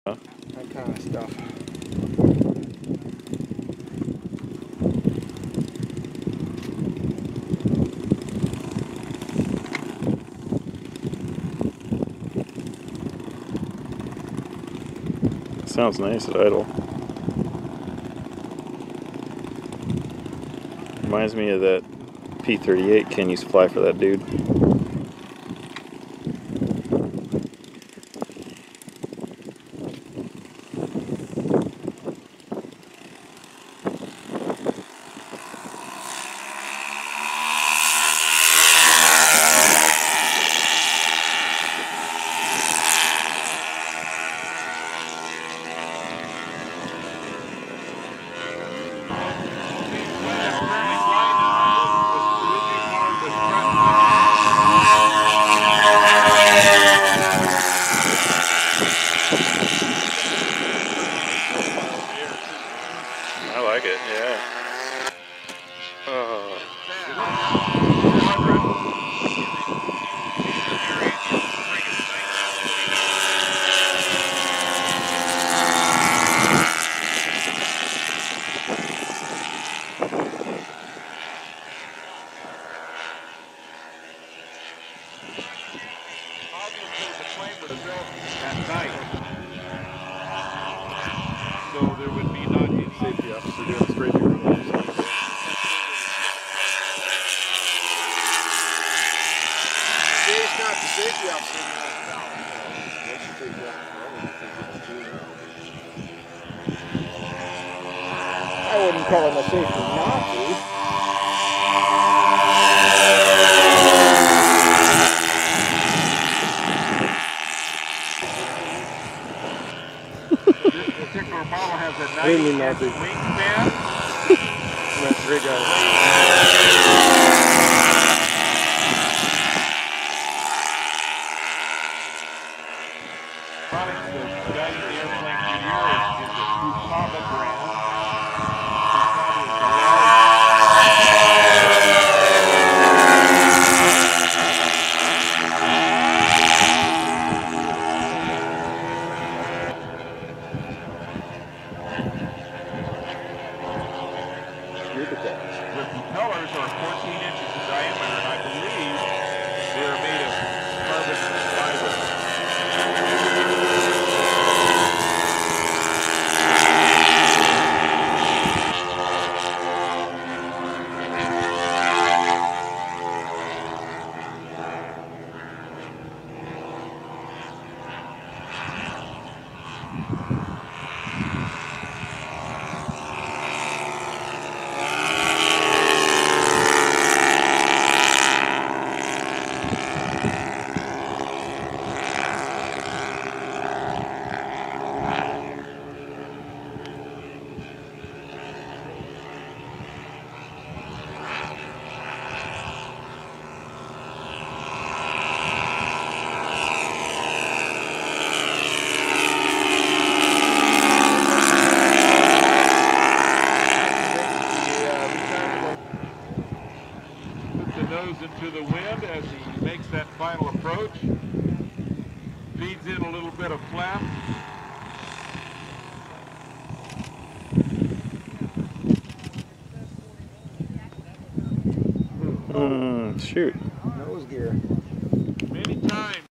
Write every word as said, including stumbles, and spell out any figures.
Huh? That kind of stuff. Sounds nice at idle. Reminds me of that P thirty-eight Ken used to fly for that dude. I like it, yeah. Oh. At night. So there would be not any safety officer doing straight through the Dave's not the safety officer. What's the safety officer? I wouldn't call him a safety Nazi. This particular model has a ninety inch wingspan. That's a great guy. Products that's guiding the airplane through the air is, is the futaba brand. Futaba is a the propellers are fourteen inches in diameter, and I believe they are made of carbon fiber. Into the wind as he makes that final approach. Feeds in a little bit of flap. Mm, shoot. Nose gear. Many times.